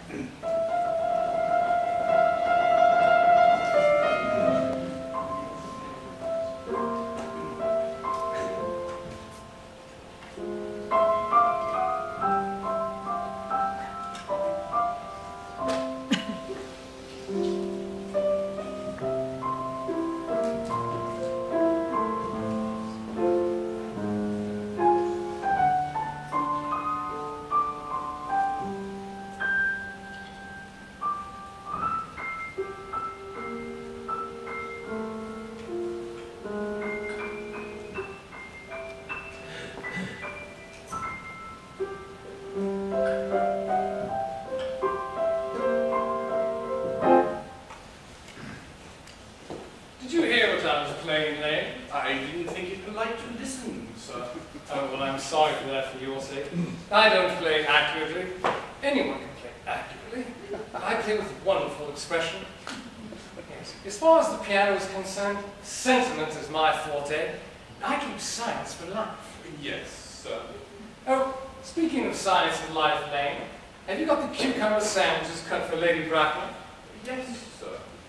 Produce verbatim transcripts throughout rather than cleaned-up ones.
I don't play accurately. Anyone can play accurately. I play with wonderful expression. Yes. As far as the piano is concerned, sentiment is my forte. I keep science for life. Yes, sir. Oh, speaking of science and life, Lane, have you got the cucumber sandwiches cut for Lady Bracknell? Yes, sir.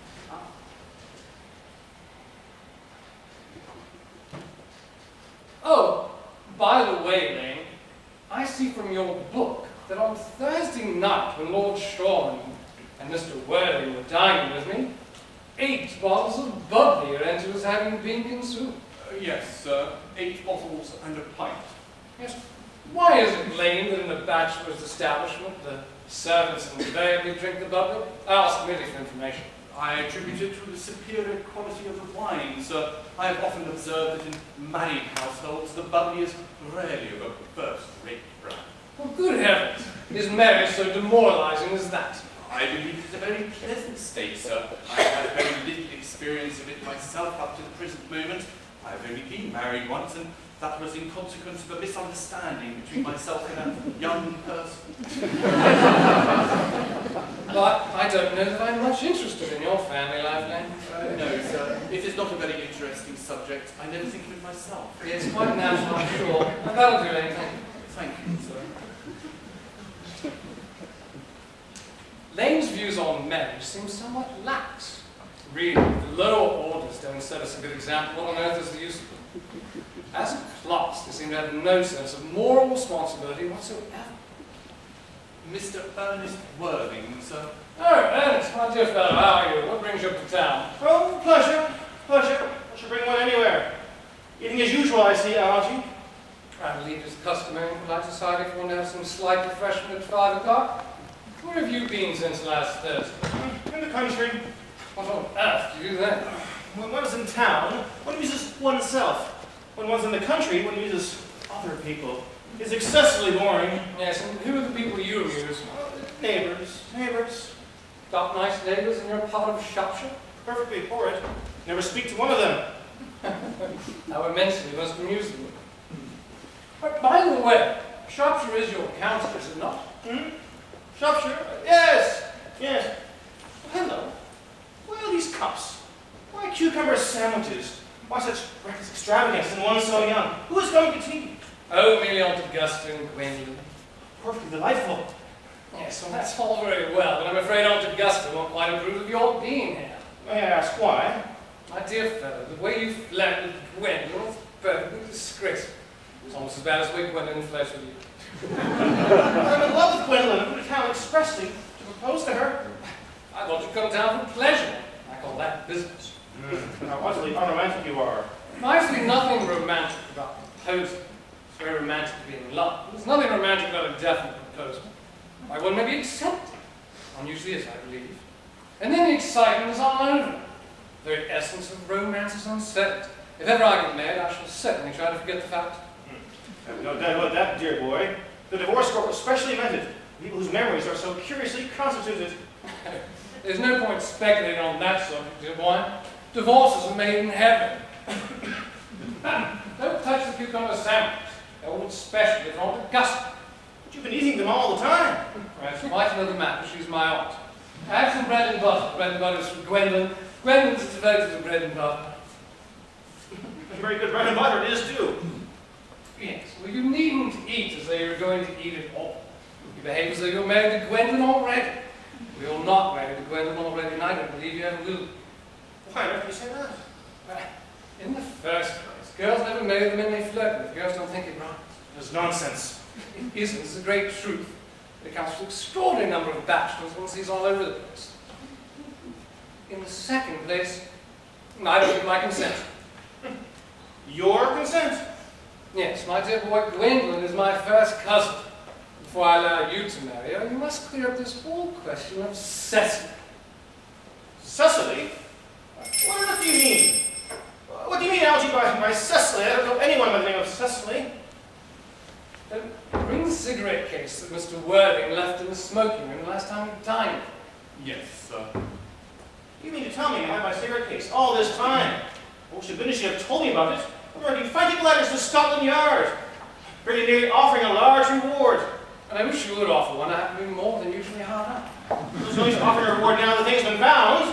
Oh, by the way, Lane, I see from your book that on Thursday night, when Lord Shoreham and Mister Worthing were dining with me, eight bottles of bubbly are entered as having been consumed. Uh, yes, sir. Eight bottles and a pint. Yes. Why is it, Lane, that in a bachelor's establishment the servants invariably drink the bubbly? I ask merely for information. I attribute it to the superior quality of the wine, sir. I have often observed that in married households the bubbly is rarely of a first-rate brand. Well, good heavens! Is marriage so demoralizing as that? I believe it is a very pleasant state, sir. I have had very little experience of it myself up to the present moment. I have only been married once, and that was in consequence of a misunderstanding between myself and a young person. But I don't know that I'm much interested in your family life, Lane. Uh, no, sir. It is not a very interesting subject. I never think of it myself. It's quite natural, I'm sure. And that'll do anything. Thank you, sir. Lane's views on marriage seem somewhat lax. Really, the lower orders don't set us a good example. What on earth is the use of them? As a class, they seem to have no sense of moral responsibility whatsoever. Mister Ernest Worthing, sir. Oh, Ernest, my dear fellow, how are you? What brings you up to town? Oh, pleasure, pleasure. I should bring one anywhere. Eating as usual, I see, aren't you? I believe it's customary in polite society for one to have some slight refreshment at five o'clock. Where have you been since last Thursday? In the country. What on earth do you do then? When one's in town, one uses oneself. When one's in the country, one uses other people. It's excessively boring. Yes, and who are the people you amuse? Uh, neighbors, neighbors. Got nice neighbors in your part of Shropshire? Perfectly horrid. Never speak to one of them. How immensely you must amuse them. But by the way, Shropshire is your county, is it not? Hmm? Shropshire? Yes, yes. Well, hello. Why all these cups? Why cucumber sandwiches? Why such reckless extravagance in one so young? Who is going to tea? Oh, merely Aunt Augusta and Gwendolyn. Perfectly delightful. Yes, well, that's all very well, but I'm afraid Aunt Augusta won't quite approve of your being here. May I ask why? My dear fellow, the way you flirted with Gwendolyn was perfectly disgraceful. It was almost as bad as the way Gwendolyn flirts with you. I'm in love with Gwendolyn. I put it down expressly to propose to her. I thought you'd come down for pleasure. I call that business. Mm. How utterly unromantic you are. I see nothing romantic about proposing. It's very romantic to be in love. There's nothing romantic about a definite proposal. Why, one may be accepted. One usually is, I believe. And then the excitement is all over. The very essence of romance is unsettled. If ever I get married, I shall certainly try to forget the fact. Mm. No doubt about that, dear boy. The divorce court was specially invented. People whose memories are so curiously constituted. There's no point speculating on that subject, dear boy. Divorces are made in heaven. Don't touch the cucumber sandwich. They're all specially for Aunt Augusta. But you've been eating them all the time. That's quite another matter. She's my aunt. I have some bread and butter. Bread and butter is from Gwendolyn. Gwendolyn's devoted to bread and butter. Very good bread and butter it is, too. Yes, well, you needn't eat as though you were going to eat it all. You behave as though you're married to Gwendolyn already. you're not married to Gwendolyn already, and I don't believe you ever will. Why on earth do you say that? Well, in the first place, girls never marry the men they flirt with. Girls don't think it right. It's nonsense. It isn't. It's a great truth. It accounts for an extraordinary number of bachelors one sees all over the place. In the second place, I don't give my consent. Your consent? Yes, my dear boy, Gwendolyn is my first cousin. Before I allow you to marry her, you must clear up this whole question of Cecily. Cecily? What on earth do you mean? What do you mean, Algy, by, by Cecily? I don't know anyone by the name of Cecily. Then bring the cigarette case that Mister Worthing left in the smoking room last time we dined. Yes, sir. You mean to tell me you had my cigarette case all this time? I wish to goodness you had told me about it. I'm writing frantic letters to Scotland Yard, pretty nearly offering a large reward. And I wish you would offer one. I have to be more than usually hard up. There's no use offering a reward now the thing's been found.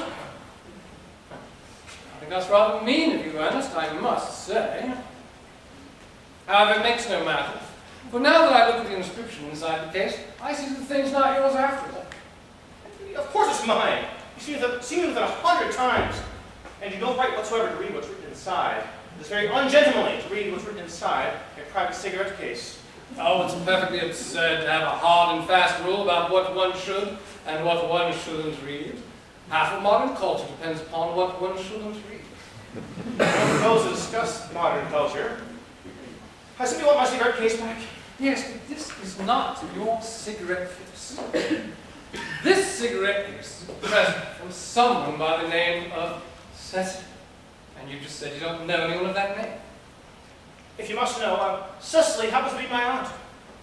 I think that's rather mean of you, Ernest, I must say. However, it makes no matter. For now that I look at the inscription inside the case, I see that the thing's not yours after all. Of course it's mine. You've seen it, seen it with it a hundred times. And you don't right whatsoever to read what's written inside. It's very ungentlemanly to read what's written inside a private cigarette case. Oh, it's perfectly absurd to have a hard and fast rule about what one should and what one shouldn't read. Half of modern culture depends upon what one shouldn't read. One goes to discuss modern culture. I simply want my cigarette case back. Yes, but this is not your cigarette case. This cigarette case is a present from someone by the name of Cecily. And you just said you don't know anyone of that name. If you must know, um, Cecily happens to be my aunt.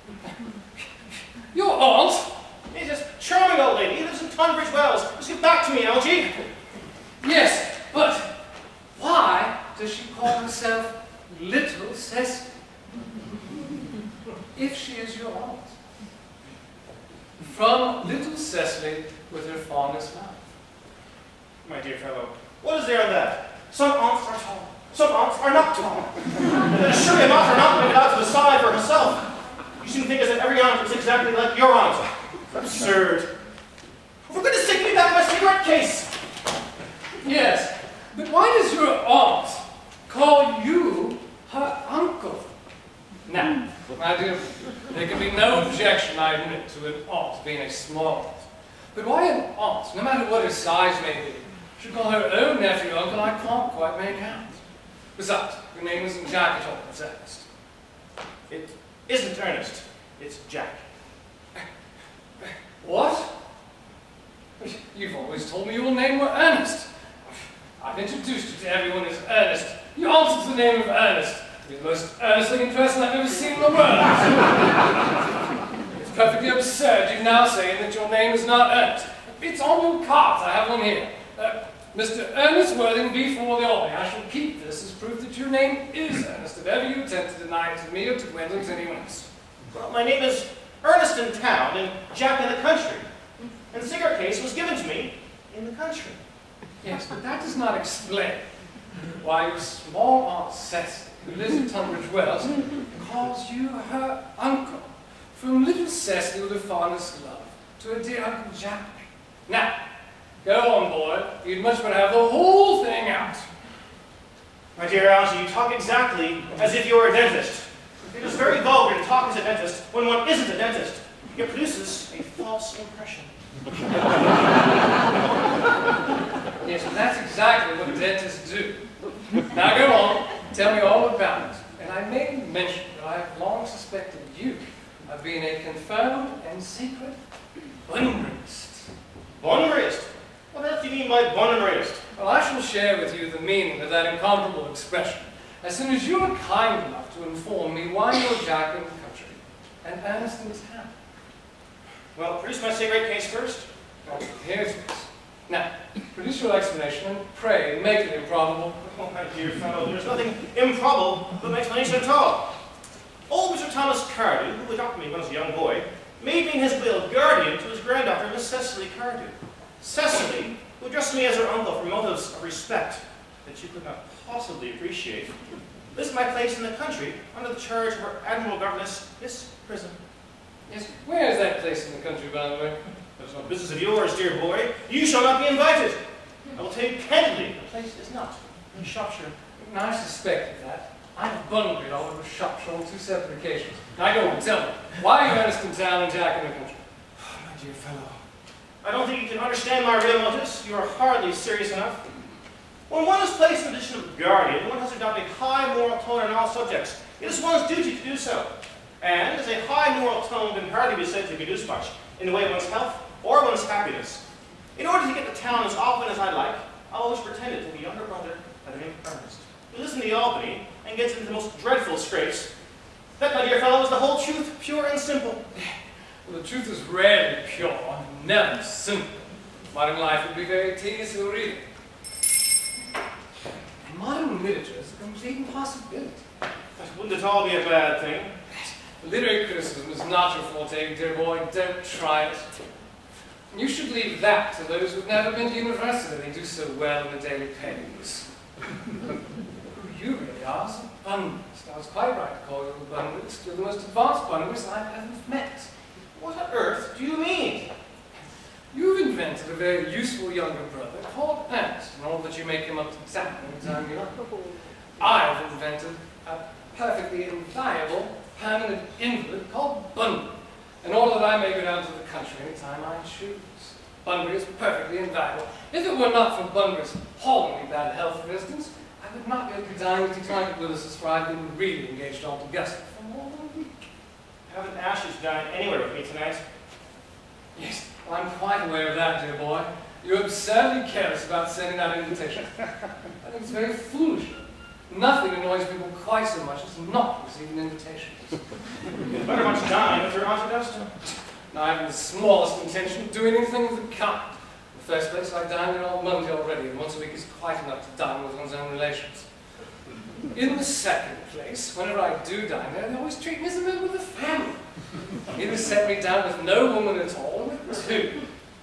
Your aunt? She's this charming old lady who lives in Tunbridge Wells. Just get back to me, Algy. Yes, but why does she call herself Little Cecily? If she is your aunt. From Little Cecily with her fondest love. My dear fellow, what is there in that? Some aunts are tall. Some aunts are not tall. And surely an aunt are not going to be allowed to decide for herself. You seem to think as if every aunt is exactly like your aunt. Absurd. For goodness sake, give me back my cigarette case. Yes, but why does your aunt call you her uncle? Now, my dear, there can be no objection, I admit, to an aunt being a small aunt. But why an aunt, no matter what her size may be, should call her own nephew uncle, I can't quite make out. Besides, your name isn't Jack at all, it's Ernest. It isn't Ernest. It's Jack. What? You've always told me your name were Ernest. I've introduced you to everyone as Ernest. You answer to the name of Ernest. You're the most earnest-looking person I've ever seen in the world. It's perfectly absurd you now saying that your name is not Ernest. It's on your cards. I have one here. Uh, Mister Ernest Worthing before the Albany. I shall keep this as proof that your name is Ernest, if ever you attempt to deny it to me or to Gwendolyn or to anyone else. Well, my name is Ernest in town and Jack in the country. And the cigarette case was given to me in the country. Yes, but that does not explain why your small aunt Cecily, who lives in Tunbridge Wells, calls you her uncle. From little Cecily with her fondest love to her dear Uncle Jack. Now, go on, boy. You'd much better have the whole thing out. My dear Algy, you talk exactly as if you were a dentist. It is very vulgar to talk as a dentist when one isn't a dentist. It produces a false impression. Yes, but that's exactly what dentists do. Now go on, tell me all about it. And I may mention that I have long suspected you of being a confirmed and secret Bunburyist. Bunburyist? What on earth do you mean by Bunburyist? Well, I shall share with you the meaning of that incomparable expression as soon as you are kind enough to inform me why you're Jack in the country and Ernest in town. Well, produce my cigarette case first. Well, here it is. Now, produce your explanation and pray make it improbable. Oh, my dear fellow, there's nothing improbable about my explanation at all. Old Mister Thomas Cardew, who adopted me when I was a young boy, made me in his will guardian to his granddaughter, Miss Cecily Cardew. Cecily, who addressed me as her uncle for motives of respect that you could not possibly appreciate, lives in my place in the country under the charge of her admirable governess, Miss Prism. Yes, where is that place in the country, by the way? That is no business of yours, dear boy. You shall not be invited. I will tell you candidly, the place is not in Shropshire. I suspected that. I have bungled all over Shropshire on two separate occasions. Now go on, tell me, why are you Ernest in town and Jack in the country? Oh, my dear fellow, I don't think you can understand my real motives. You are hardly serious enough. When one is placed in the position of guardian, one has to adopt a high moral tone on all subjects. It is one's duty to do so. And as a high moral tone can hardly be said to produce much in the way of one's health or one's happiness. In order to get to town as often as I like, I always pretended to be a younger brother by the name of Ernest. He lives in the Albany and gets into the most dreadful scrapes. That, my dear fellow, is the whole truth, pure and simple. Well, the truth is rarely pure, and never simple. Modern life would be very tedious to read. And modern literature is a complete impossibility. That wouldn't at all be a bad thing. Literary criticism is not your forte, dear boy. Don't try it. You should leave that to those who've never been to university. They do so well in the daily papers. Who you really are is a bunglist. I was quite right to call you a bunglist. You're the most advanced bunglist I've ever met. What on earth do you mean? You've invented a very useful younger brother called Ernest, in order that you make him up to exactly the time you like. I've invented a perfectly inviolable, permanent invalid called Bunbury, in order that I may go down to the country any time I choose. Bunbury is perfectly invaluable. If it were not for Bunbury's appallingly bad health, for instance, I would not be able to dine with you tonight at Willis's, for I've been really engaged on to Augusta for more than a week. I haven't asked you to dine anywhere with me tonight. Yes, well, I'm quite aware of that, dear boy. You're absurdly careless about sending out invitations. I think it's very foolish. Nothing annoys people quite so much as not receiving invitations. You'd better much dine with your Aunt Augusta. Now, I haven't the smallest intention of doing anything of the kind. In the first place, I dine there on Monday already, and once a week is quite enough to dine with one's own relations. In the second place, whenever I do dine there, they always treat me as a member of the family. Either set me down with no woman at all, or with two.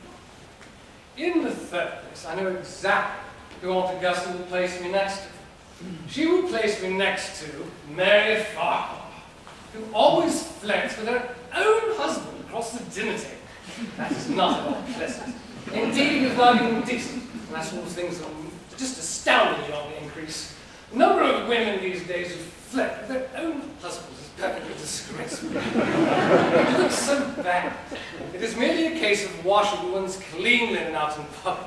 In the third place, I know exactly who Aunt Augusta will place me next to. She will place me next to Mary Farquhar, who always flirts with her own husband across the dinner table. That is not at all pleasant. Indeed, it is not even decent. And that sort of things are just astoundingly on the increase. The number of women these days who flirt with their own husbands is perfectly disgraceful. It looks so bad. It is merely a case of washing one's clean linen out in public.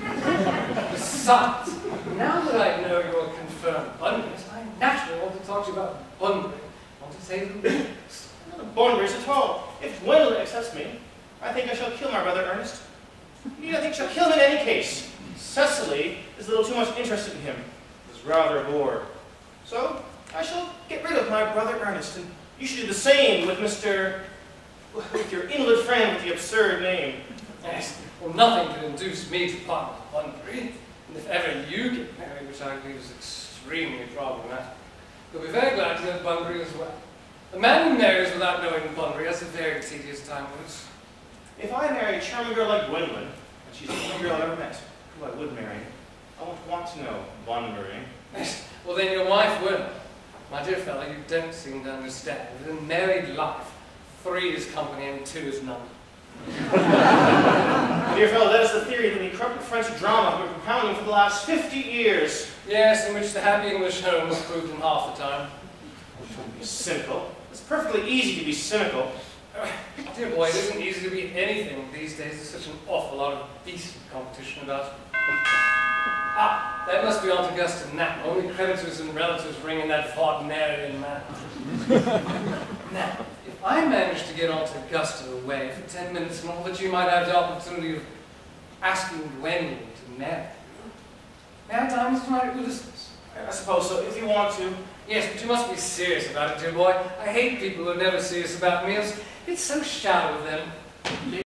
Besides, now that I know you're a confirmed Bunburyist, I naturally want to talk to you about Bunbury. I want to say the least. Not a Bunburyist at all. If Gwendolyn accepts me, I think I shall kill my brother Ernest. Indeed, I think I shall kill him in any case. Cecily is a little too much interested in him. Is rather bored. So, I shall get rid of my brother Ernest, and you should do the same with Mister with your invalid friend with the absurd name. Yes, well, nothing could induce me to part with Bunbury, and if ever you get married, which I believe is extremely problematic, you'll be very glad to know Bunbury as well. A man who marries without knowing Bunbury has a very tedious time with us. If I marry a charming girl like Gwendolyn, and she's the only girl I ever met, who I would marry, I won't want to know Bunbury. Yes, well then your wife will. My dear fellow, you don't seem to understand that in married life, three is company and two is none. Dear fellow, that is the theory that the corrupted French drama have been propounding for the last fifty years. Yes, in which the happy English home was proved in half the time. Be cynical. It's perfectly easy to be cynical. Uh, dear boy, it isn't easy to be anything these days. There's such an awful lot of decent competition about. Ah, that must be Aunt Augusta now. Only creditors and relatives ring in that Wagnerian manner. Now, if I manage to get Aunt Augusta away for ten minutes in order that you might have the opportunity of asking Gwendolyn to marry you, may I dine with tonight at Willis's? I suppose so, if you want to. Yes, but you must be serious about it, dear boy. I hate people who are never serious about meals. It's so shallow of them.